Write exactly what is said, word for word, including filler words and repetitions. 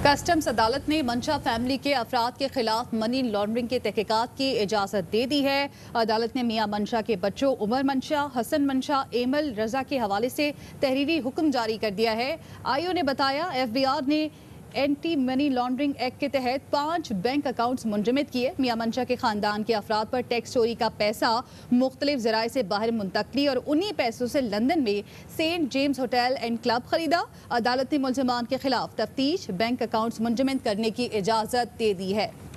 Customs अदालत ने मंशा फैमिली के अफराद के खिलाफ मनी लॉन्ड्रिंग के तहकीकात की इजाजत दे दी है। अदालत ने मियां मंशा के बच्चों उमर मंशा, हसन मंशा, एमल रजा के हवाले से तहरीरी हुक्म जारी कर दिया है। आईओ ने बताया, एफ बी आर ने एंटी मनी लॉन्ड्रिंग एक्ट के तहत पांच बैंक अकाउंट्स मुंजमद किए। मियां मंशा के खानदान के अफराद पर टैक्स चोरी का पैसा मुख्तलिफ जराए से बाहर मुंतकली और उन्हीं पैसों से लंदन में Saint James hotel and club खरीदा। अदालत ने मुलजमान के खिलाफ तफ्तीश, बैंक अकाउंट्स मुंजमद करने की इजाजत दे दी है।